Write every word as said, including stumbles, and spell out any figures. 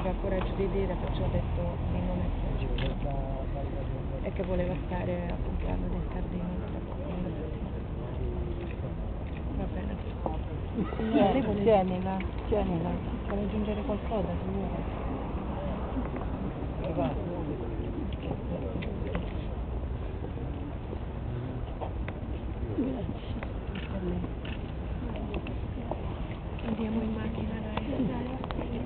aveva coraggio di dire, perciò ho detto il nome e che voleva stare al compleanno del cardinale. Va bene. Signore, tienila, tienila. Vuole aggiungere qualcosa, signore? Va.